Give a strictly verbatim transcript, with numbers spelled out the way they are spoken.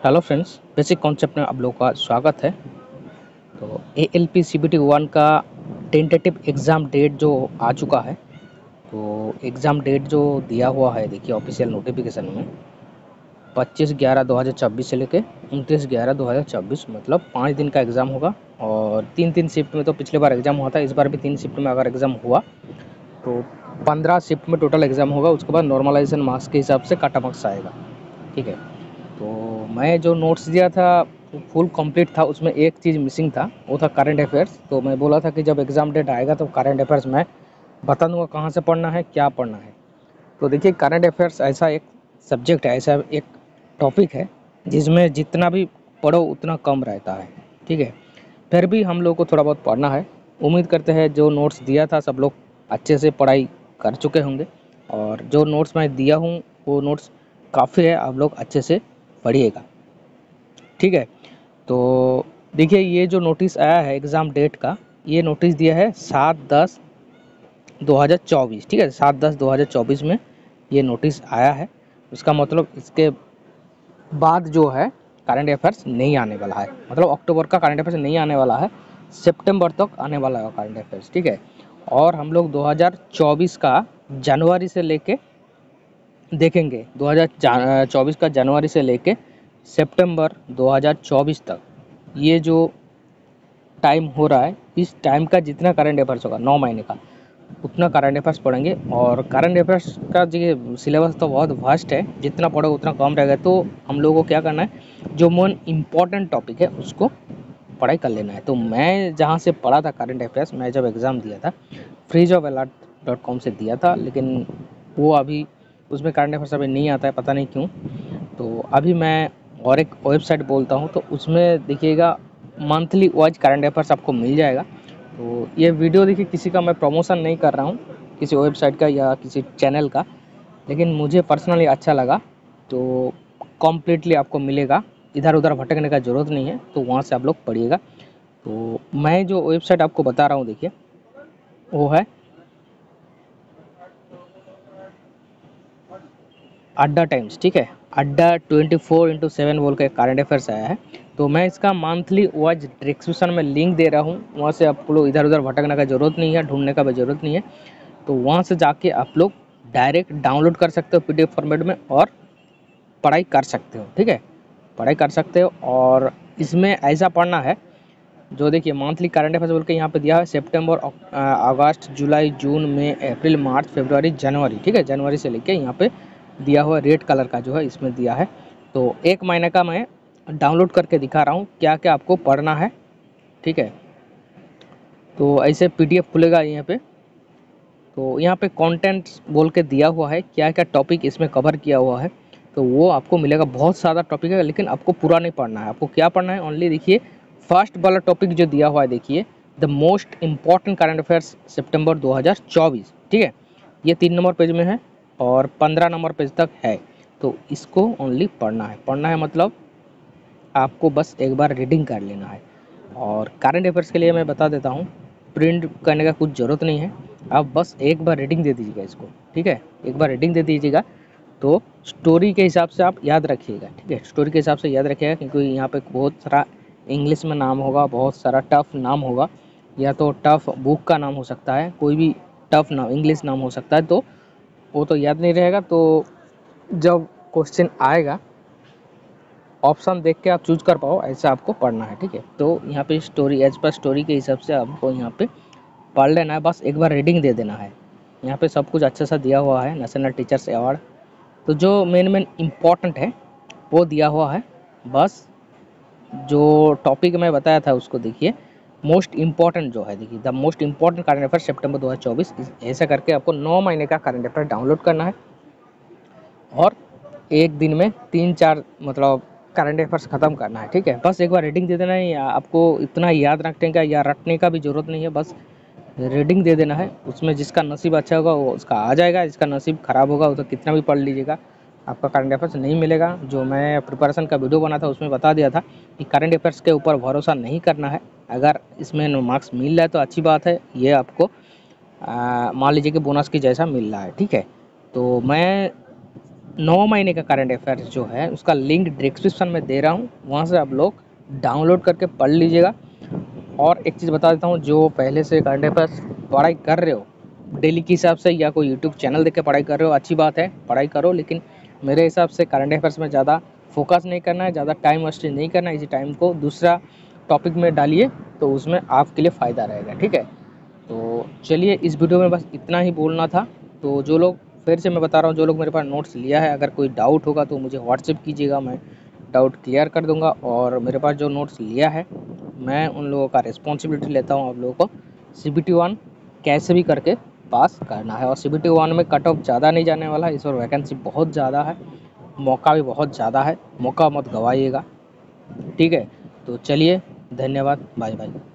Hello friends, basic concept में आप लोगों का स्वागत है। तो A L P C B T one का टेंटेटिव एग्ज़ाम डेट जो आ चुका है, तो एग्ज़ाम डेट जो दिया हुआ है देखिए ऑफिशियल नोटिफिकेशन में पच्चीस ग्यारह दो हज़ार चौबीस से लेके उनतीस ग्यारह दो हज़ार चौबीस, मतलब पाँच दिन का एग्ज़ाम होगा। और तीन तीन शिफ्ट में तो पिछले बार एग्ज़ाम हुआ था, इस बार भी तीन शिफ्ट में अगर एग्ज़ाम हुआ तो पंद्रह शिफ्ट में टोटल एग्ज़ाम होगा। उसके बाद नॉर्मलाइजेशन मार्क्स के हिसाब से काटा मार्क्स आएगा, ठीक है। तो मैं जो नोट्स दिया था वो फुल कंप्लीट था, उसमें एक चीज़ मिसिंग था, वो था करंट अफेयर्स। तो मैं बोला था कि जब एग्ज़ाम डेट आएगा तो करंट अफेयर्स मैं बता दूंगा कहाँ से पढ़ना है, क्या पढ़ना है। तो देखिए करंट अफेयर्स ऐसा एक सब्जेक्ट है, ऐसा एक टॉपिक है जिसमें जितना भी पढ़ो उतना कम रहता है, ठीक है। फिर भी हम लोग को थोड़ा बहुत पढ़ना है। उम्मीद करते हैं जो नोट्स दिया था सब लोग अच्छे से पढ़ाई कर चुके होंगे, और जो नोट्स मैं दिया हूँ वो नोट्स काफ़ी है, आप लोग अच्छे से पढ़िएगा, ठीक है। तो देखिए ये जो नोटिस आया है एग्ज़ाम डेट का, ये नोटिस दिया है सात दस दो हज़ार चौबीस, ठीक है। सात दस दो हज़ार चौबीस में ये नोटिस आया है। इसका मतलब इसके बाद जो है करंट अफेयर्स नहीं आने वाला है, मतलब अक्टूबर का करंट अफेयर्स नहीं आने वाला है, सितंबर तक आने वाला है करंट अफेयर्स, ठीक है। और हम लोग दो हज़ार चौबीस का जनवरी से लेके देखेंगे, दो हज़ार चौबीस का जनवरी से लेके सितंबर दो हज़ार चौबीस तक ये जो टाइम हो रहा है, इस टाइम का जितना करंट अफेयर्स होगा नौ महीने का, उतना करंट अफेयर्स पढ़ेंगे। और करंट अफेयर्स का ये सिलेबस तो बहुत वास्ट है, जितना पढ़ो उतना कम रहेगा। तो हम लोगों को क्या करना है, जो मोन इम्पॉर्टेंट टॉपिक है उसको पढ़ाई कर लेना है। तो मैं जहाँ से पढ़ा था करंट अफेयर्स, मैं जब एग्ज़ाम दिया था freeze of alert dot com से दिया था, लेकिन वो अभी उसमें करंट अफेयर्स अभी नहीं आता है, पता नहीं क्यों। तो अभी मैं और एक वेबसाइट बोलता हूँ, तो उसमें देखिएगा मंथली वाइज करंट अफेयर्स आपको मिल जाएगा। तो ये वीडियो देखिए किसी का मैं प्रमोशन नहीं कर रहा हूँ, किसी वेबसाइट का या किसी चैनल का, लेकिन मुझे पर्सनली अच्छा लगा। तो कम्प्लीटली आपको मिलेगा, इधर उधर भटकने का ज़रूरत नहीं है, तो वहाँ से आप लोग पढ़िएगा। तो मैं जो वेबसाइट आपको बता रहा हूँ देखिए वो है अड्डा टाइम्स, ठीक है। अड्डा ट्वेंटी फोर इंटू सेवन बोल के करंट अफेयर्स आया है। तो मैं इसका मंथली वाइज डिस्क्रिप्शन में लिंक दे रहा हूँ, वहाँ से आप लोग इधर उधर भटकने का ज़रूरत नहीं है, ढूंढने का भी ज़रूरत नहीं है। तो वहाँ से जाके आप लोग डायरेक्ट डाउनलोड कर सकते हो पी डी एफ फॉर्मेट में और पढ़ाई कर सकते हो, ठीक है। पढ़ाई कर सकते हो। और इसमें ऐसा पढ़ना है, जो देखिए मंथली करंट अफेयर्स बोल के यहाँ पे दिया है सितंबर अगस्त जुलाई जून मई अप्रैल मार्च फरवरी जनवरी, ठीक है। जनवरी से लेके यहाँ पे दिया हुआ रेड कलर का जो है इसमें दिया है। तो एक महीने का मैं डाउनलोड करके दिखा रहा हूँ क्या क्या आपको पढ़ना है, ठीक है। तो ऐसे पी डी एफ खुलेगा यहाँ पे। तो यहाँ पे कंटेंट बोल के दिया हुआ है क्या क्या टॉपिक इसमें कवर किया हुआ है, तो वो आपको मिलेगा। बहुत सारा टॉपिक है, लेकिन आपको पूरा नहीं पढ़ना है। आपको क्या पढ़ना है, ओनली देखिए फर्स्ट वाला टॉपिक जो दिया हुआ है, देखिए the most important current affairs सितंबर दो हज़ार चौबीस, ठीक है। ये तीन नंबर पेज में है और पंद्रह नंबर पेज तक है। तो इसको ओनली पढ़ना है। पढ़ना है मतलब आपको बस एक बार रीडिंग कर लेना है। और करंट अफेयर्स के लिए मैं बता देता हूँ, प्रिंट करने का कुछ ज़रूरत नहीं है, आप बस एक बार रीडिंग दे दीजिएगा इसको, ठीक है। एक बार रीडिंग दे दीजिएगा तो स्टोरी के हिसाब से आप याद रखिएगा, ठीक है। स्टोरी के हिसाब से याद रखिएगा, क्योंकि यहाँ पे बहुत सारा इंग्लिश में नाम होगा, बहुत सारा टफ नाम होगा, या तो टफ बुक का नाम हो सकता है, कोई भी टफ नाम इंग्लिश नाम हो सकता है, तो वो तो याद नहीं रहेगा। तो जब क्वेश्चन आएगा ऑप्शन देख के आप चूज कर पाओ, ऐसा आपको पढ़ना है, ठीक है। तो यहाँ पे स्टोरी एज पर स्टोरी के हिसाब से आपको यहाँ पे पढ़ लेना है, बस एक बार रीडिंग दे देना है। यहाँ पे सब कुछ अच्छा सा दिया हुआ है, नेशनल टीचर्स अवार्ड, तो जो मेन मेन इम्पॉर्टेंट है वो दिया हुआ है। बस जो टॉपिक मैं बताया था उसको देखिए, मोस्ट इम्पॉर्टेंट जो है देखिए the most important current affair सितंबर दो हज़ार चौबीस, ऐसा करके आपको नौ महीने का करंट अफेयर डाउनलोड करना है। और एक दिन में तीन चार मतलब करंट अफेयर्स ख़त्म करना है, ठीक है। बस एक बार रीडिंग दे देना है, या आपको इतना याद रखने का या रटने का भी ज़रूरत नहीं है, बस रीडिंग दे देना है। उसमें जिसका नसीब अच्छा होगा वो उसका आ जाएगा, जिसका नसीब ख़राब होगा वो तो कितना भी पढ़ लीजिएगा आपका करंट अफेयर्स नहीं मिलेगा। जो मैं प्रिपरेशन का वीडियो बना था उसमें बता दिया था कि करंट अफेयर्स के ऊपर भरोसा नहीं करना है। अगर इसमें मार्क्स मिल रहा है तो अच्छी बात है, ये आपको मान लीजिए कि बोनस की जैसा मिल रहा है, ठीक है। तो मैं नौ महीने का करंट अफेयर्स जो है उसका लिंक डिस्क्रिप्शन में दे रहा हूँ, वहाँ से आप लोग डाउनलोड करके पढ़ लीजिएगा। और एक चीज़ बता देता हूँ, जो पहले से करंट अफेयर्स पढ़ाई कर रहे हो डेली के हिसाब से या कोई यूट्यूब चैनल देख के पढ़ाई कर रहे हो, अच्छी बात है, पढ़ाई करो, लेकिन मेरे हिसाब से करंट अफेयर्स में ज़्यादा फोकस नहीं करना है, ज़्यादा टाइम वेस्ट नहीं करना है। इसी टाइम को दूसरा टॉपिक में डालिए तो उसमें आपके लिए फ़ायदा रहेगा, ठीक है। तो चलिए, इस वीडियो में बस इतना ही बोलना था। तो जो लोग, फिर से मैं बता रहा हूँ, जो लोग मेरे पास नोट्स लिया है, अगर कोई डाउट होगा तो मुझे व्हाट्सएप कीजिएगा, मैं डाउट क्लियर कर दूंगा। और मेरे पास जो नोट्स लिया है, मैं उन लोगों का रिस्पॉन्सिबिलिटी लेता हूँ आप लोगों को सी बी टी वन कैसे भी करके पास करना है। और सी बी टी वन में कट ऑफ ज़्यादा नहीं जाने वाला है, इस बार वैकेंसी बहुत ज़्यादा है, मौका भी बहुत ज़्यादा है, मौका मत गवाइएगा, ठीक है। तो चलिए, धन्यवाद, बाय बाय।